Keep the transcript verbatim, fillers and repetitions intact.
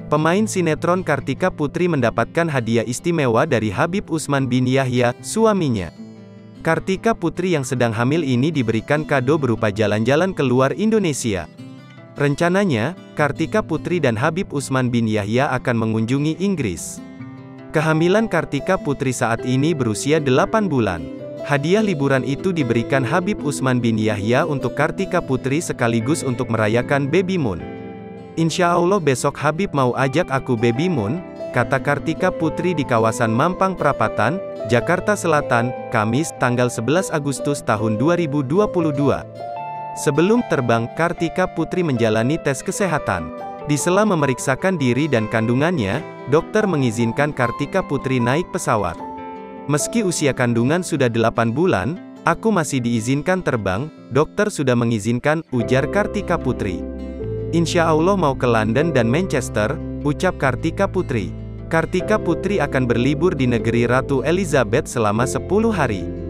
Pemain sinetron Kartika Putri mendapatkan hadiah istimewa dari Habib Utsman bin Yahya, suaminya. Kartika Putri yang sedang hamil ini diberikan kado berupa jalan-jalan keluar Indonesia. Rencananya, Kartika Putri dan Habib Utsman bin Yahya akan mengunjungi Inggris. Kehamilan Kartika Putri saat ini berusia delapan bulan. Hadiah liburan itu diberikan Habib Utsman bin Yahya untuk Kartika Putri sekaligus untuk merayakan baby moon. "Insya Allah besok Habib mau ajak aku baby moon," kata Kartika Putri di kawasan Mampang Perapatan, Jakarta Selatan, Kamis, tanggal sebelas Agustus tahun dua ribu dua puluh dua. Sebelum terbang, Kartika Putri menjalani tes kesehatan. Di sela memeriksakan diri dan kandungannya, dokter mengizinkan Kartika Putri naik pesawat. "Meski usia kandungan sudah delapan bulan, aku masih diizinkan terbang, dokter sudah mengizinkan," ujar Kartika Putri. "Insya Allah mau ke London dan Manchester," ucap Kartika Putri. Kartika Putri akan berlibur di negeri Ratu Elizabeth selama sepuluh hari.